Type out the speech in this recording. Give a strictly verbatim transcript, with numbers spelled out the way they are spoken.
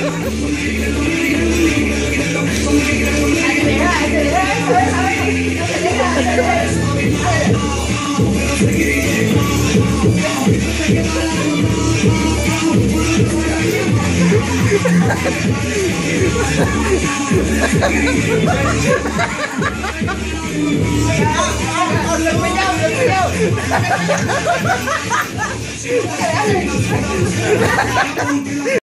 Hãy subscribe cho kênh Ghiền Mì Gõ để không bỏ lỡ những video hấp dẫn.